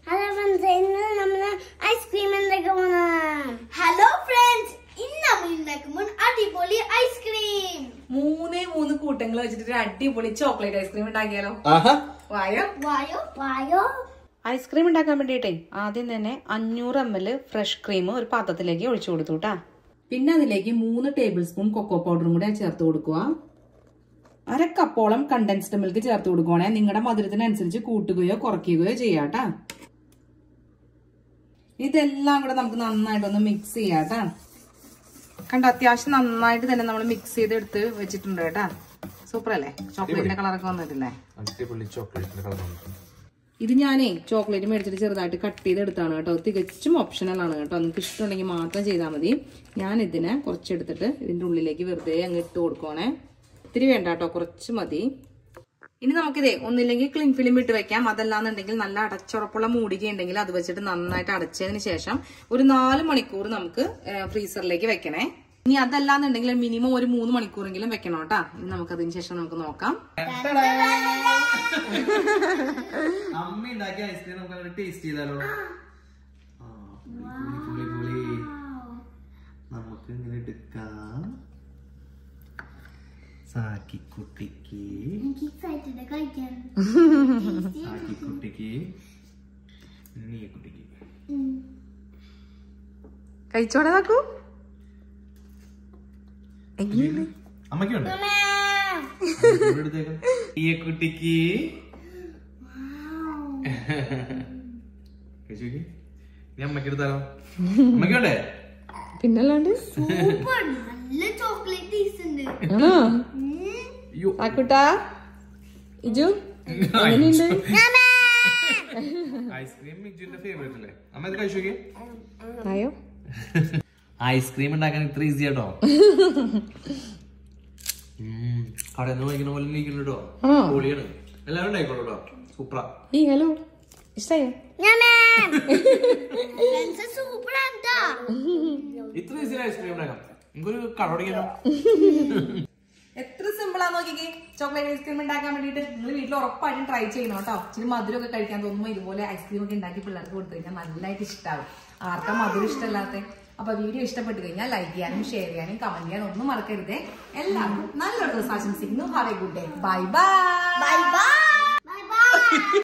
Hello friends, ഇന്ന് നമ്മൾ ice cream ഉണ്ടാക്കാൻ. Hello friends, ഇന്ന് നമ്മൾ ഉണ്ടാക്കുമ്പോൾ അടിപൊളി ഐസ്ക്രീം. മൂന്ന് കൂട്ടങ്ങൾ വെച്ചിട്ട് ഒരു അടിപൊളി ചോക്ലേറ്റ് ഐസ്ക്രീം ഉണ്ടാക്കിയാലോ? വായോ വായോ വായോ. ഐസ്ക്രീം ഉണ്ടാക്കാൻ വേണ്ടിയിട്ടേ ആദ്യം തന്നെ 500 ml ഫ്രഷ് ക്രീം ഒരു പാത്രത്തിലേക്ക് ഒഴിച്ചു കൊടുത്തു കേട്ടാ. പിന്നെ അതിലേക്ക് 3 ടേബിൾ സ്പൂൺ കൊക്കോ പൗഡറും കൂടെ ചേർത്ത് കൊടുക്കുക. 1/2 കപ്പോളം കണ്ടൻസ്ഡ് മിൽക്ക് ചേർത്ത് കൊടുക്കുവാണേ. നിങ്ങളുടെ മധുരത്തിനനുസരിച്ച് കൂട്ടുകയോ കുറയ്ക്കുകയോ ചെയ്യാട്ടാ. ഇതെല്ലാം കൂടെ നമുക്ക് നന്നായിട്ടൊന്ന് മിക്സ് ചെയ്യാട്ടാ. കണ്ട അത്യാവശ്യം നന്നായിട്ട് തന്നെ നമ്മൾ മിക്സ് ചെയ്തെടുത്ത് വെച്ചിട്ടുണ്ട് കേട്ടാ. സൂപ്പർ അല്ലേ? ചോക്ലേറ്റിന്റെ കളറൊക്കെ വന്നിട്ടില്ലേ? ഇത് ഞാനേ ചോക്ലേറ്റ് മേടിച്ചിട്ട് ചെറുതായിട്ട് കട്ട് ചെയ്തെടുത്താണ് കേട്ടോ. തികച്ചും ഓപ്ഷണൽ ആണ് കേട്ടോ. നിങ്ങൾക്ക് ഇഷ്ടമുണ്ടെങ്കിൽ മാത്രം ചെയ്താൽ മതി. ഞാൻ ഇതിനെ കുറച്ചെടുത്തിട്ട് ഇതിന്റെ ഉള്ളിലേക്ക് വെറുതെ അങ്ങ് ഇട്ട് കൊടുക്കുവാണേ. ഇത്തിരി വേണ്ട കേട്ടോ, കുറച്ച് മതി. ഇനി നമുക്കിതേ ഒന്നില്ലെങ്കിൽ ക്ലിംഗ് ഫിലിം ഇട്ട് വെക്കാം. അതല്ലാന്നുണ്ടെങ്കിൽ നല്ല അടച്ചുറപ്പുള്ള മൂടിക ഉണ്ടെങ്കിൽ അത് വെച്ചിട്ട് നന്നായിട്ട് അടച്ചതിന് ശേഷം ഒരു 4 മണിക്കൂർ നമുക്ക് ഫ്രീസറിലേക്ക് വെക്കണേ. ഇനി അതല്ലാന്നുണ്ടെങ്കിൽ മിനിമം ഒരു 3 മണിക്കൂറെങ്കിലും വെക്കണം കേട്ടാ. ഇനി നമുക്ക് അതിന് ശേഷം നമുക്ക് നോക്കാം. അമ്മ ഉണ്ടാക്കിയ ഐസ്ക്രീം നമുക്ക് ടേസ്റ്റ് ചെയ്താലോ? നമുക്ക് ഇങ്ങനെ എടുക്കാം. സാക്കിക്കുട്ടിക്ക് സാക്കിക്കുട്ടിക്ക് നീ കുട്ടിക്ക് കഴിച്ചോടെ നോക്കൂ. അമ്മക്കുണ്ട് ഈ കുട്ടിക്ക് നീ അമ്മക്ക് എടുത്താലോ? അമ്മക്കുണ്ടേ? പിന്നല്ലാണ്ട് നല്ല ചോക്ലേറ്റ് ടേസ്റ്റ് ഉണ്ട്. ആക്കുട്ടാ ഇജു എങ്ങനെയുണ്ട്? ഐസ്ക്രീം ഇജുവിന്റെ ഫേവറേറ്റ് അല്ലേ? അമ്മ ഇത് കഴിച്ചു നോക്കിയേ. ആയോ? ഐസ്ക്രീം ഉണ്ടാക്കാൻ ഇത്ര ഈസി ആട്ടോ. കടയിൽ നിന്ന് വാങ്ങിക്കുന്ന പോലെ ഇരിക്കുന്നുണ്ടോ? പൊളിയാണ്. എല്ലാവരും ഉണ്ടായിക്കോളൂ. സൂപ്പറാ. ഹലോ ഇഷ്ടായോ? ഇത്ര ഈസി ഐസ്ക്രീം ഉണ്ടാക്കാം. നമുക്കൊരു കട തുടങ്ങിയാലോ? എത്ര സിമ്പിൾ ആണെന്ന് നോക്കിക്കേ ചോക്ലേറ്റ് ഐസ്ക്രീം ഉണ്ടാക്കാൻ വേണ്ടിയിട്ട്. നിങ്ങൾ വീട്ടിൽ ഉറപ്പായിട്ടും ട്രൈ ചെയ്യണം കേട്ടോ. ഇച്ചിരി മധുരമൊക്കെ കഴിക്കാൻ തോന്നുമ്പോൾ ഇതുപോലെ ഐസ്ക്രീം ഒക്കെ ഉണ്ടാക്കി പിള്ളേർക്ക് കൊടുത്തു കഴിഞ്ഞാൽ നല്ലതായിട്ട് ഇഷ്ടമാവും. ആർക്കാ മധുരം ഇഷ്ടമല്ലാത്ത? അപ്പൊ വീഡിയോ ഇഷ്ടപ്പെട്ട് കഴിഞ്ഞാൽ ലൈക്ക് ചെയ്യാനും ഷെയർ ചെയ്യാനും കമന്റ് ചെയ്യാനും ഒന്നും മറക്കരുത്. എല്ലാവർക്കും നല്ലൊരു ദിവസം ആശംസിക്കുന്നു. Have a good day. Bye by.